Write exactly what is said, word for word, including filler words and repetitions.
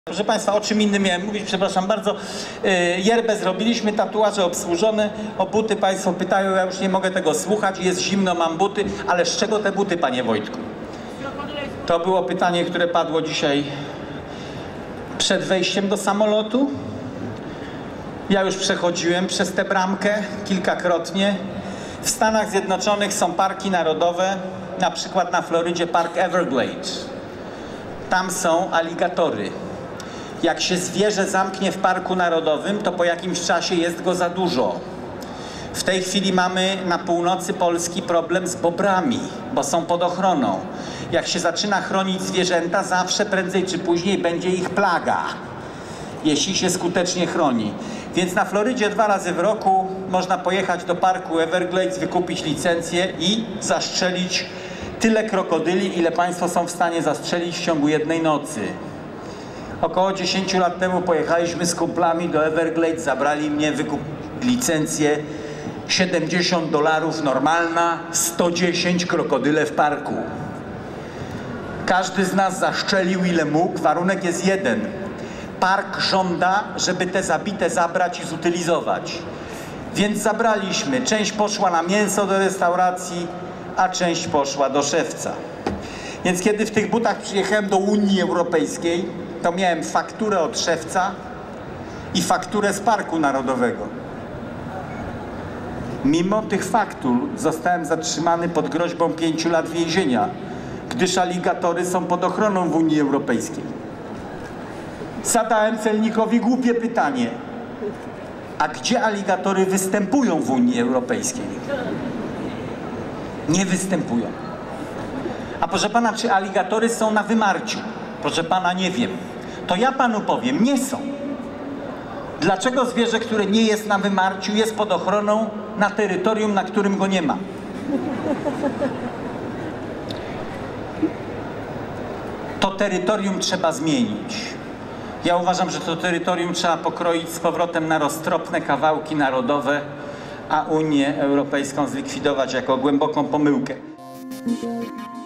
Proszę Państwa, o czym innym miałem mówić, przepraszam bardzo. Yerbę zrobiliśmy, tatuaże obsłużone, o buty Państwo pytają, ja już nie mogę tego słuchać, jest zimno, mam buty, ale z czego te buty, Panie Wojtku? To było pytanie, które padło dzisiaj przed wejściem do samolotu. Ja już przechodziłem przez tę bramkę kilkakrotnie. W Stanach Zjednoczonych są parki narodowe, na przykład na Florydzie Park Everglades. Tam są aligatory. Jak się zwierzę zamknie w parku narodowym, to po jakimś czasie jest go za dużo. W tej chwili mamy na północy Polski problem z bobrami, bo są pod ochroną. Jak się zaczyna chronić zwierzęta, zawsze prędzej czy później będzie ich plaga, jeśli się skutecznie chroni. Więc na Florydzie dwa razy w roku można pojechać do parku Everglades, wykupić licencję i zastrzelić tyle krokodyli, ile Państwo są w stanie zastrzelić w ciągu jednej nocy. Około dziesięć lat temu pojechaliśmy z kumplami do Everglades, zabrali mnie, wykup licencję, siedemdziesiąt dolarów normalna, sto dziesięć krokodyle w parku. Każdy z nas zaszczelił ile mógł, warunek jest jeden. Park żąda, żeby te zabite zabrać i zutylizować. Więc zabraliśmy. Część poszła na mięso do restauracji, a część poszła do szewca. Więc kiedy w tych butach przyjechałem do Unii Europejskiej, to miałem fakturę od szewca i fakturę z Parku Narodowego. Mimo tych faktur zostałem zatrzymany pod groźbą pięciu lat więzienia, gdyż aligatory są pod ochroną w Unii Europejskiej. Zadałem celnikowi głupie pytanie: a gdzie aligatory występują w Unii Europejskiej? Nie występują. A proszę pana, czy aligatory są na wymarciu? Proszę pana, nie wiem. To ja panu powiem, nie są. Dlaczego zwierzę, które nie jest na wymarciu, jest pod ochroną na terytorium, na którym go nie ma? To terytorium trzeba zmienić. Ja uważam, że to terytorium trzeba pokroić z powrotem na roztropne kawałki narodowe, a Unię Europejską zlikwidować jako głęboką pomyłkę.